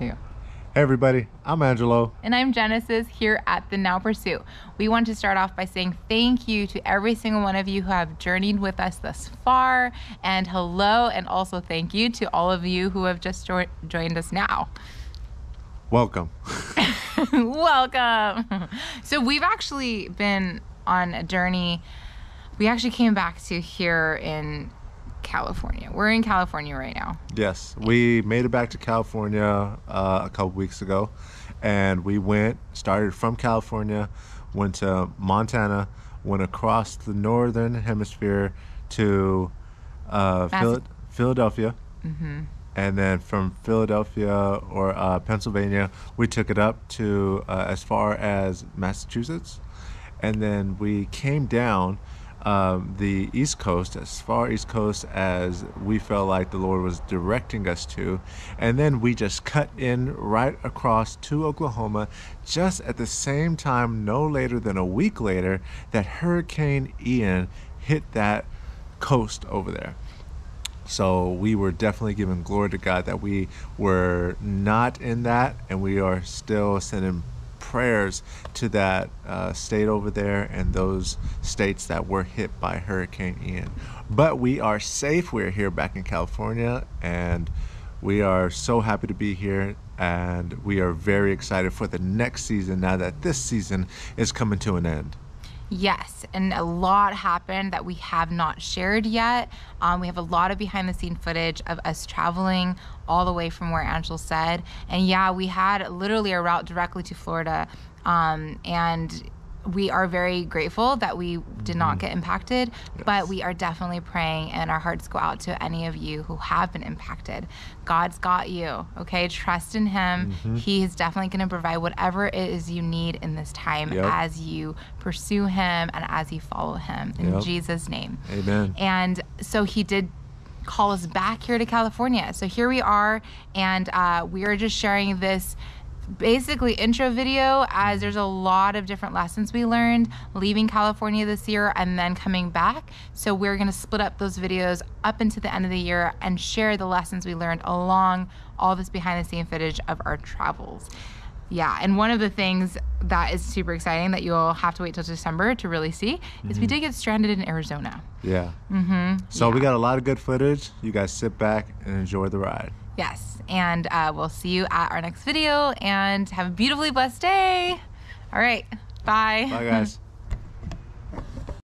too. Hey everybody, I'm Angelo. And I'm Genesis here at the Now Pursuit. We want to start off by saying thank you to every single one of you who have journeyed with us thus far. And hello, and also thank you to all of you who have just joined us now. Welcome. Welcome. So we've actually been on a journey. We actually came back to here in California. We're in California right now. Yes, we made it back to California a couple weeks ago, and we started from California, went to Montana, went across the northern hemisphere to Philadelphia, and then from Philadelphia or Pennsylvania, we took it up to as far as Massachusetts, and then we came down the East Coast, as far East Coast as we felt like the Lord was directing us to. And then we just cut in right across to Oklahoma, just at the same time, no later than a week later, that Hurricane Ian hit that coast over there. So we were definitely giving glory to God that we were not in that, and we are still sending prayers to that state over there and those states that were hit by Hurricane Ian. But we are safe. We're here back in California, and we are so happy to be here, and we are very excited for the next season now that this season is coming to an end. Yes, and a lot happened that we have not shared yet. We have a lot of behind the scene footage of us traveling all the way from where Angel said. And yeah, we had literally a route directly to Florida. And we are very grateful that we did not get impacted, but we are definitely praying, and our hearts go out to any of you who have been impacted. God's got you, okay? Trust in Him. He is definitely going to provide whatever it is you need in this time as you pursue Him and as you follow Him. In Jesus' name. Amen. And so He did call us back here to California. So here we are, and we are just sharing this basically intro video, as there's a lot of different lessons we learned leaving California this year and then coming back. So we're going to split up those videos up into the end of the year and share the lessons we learned along all this behind the scene footage of our travels. Yeah, and one of the things that is super exciting that you'll have to wait till December to really see is we did get stranded in Arizona. Yeah. So we got a lot of good footage. You guys sit back and enjoy the ride. Yes, and we'll see you at our next video, and have a beautifully blessed day. All right, bye. Bye, guys.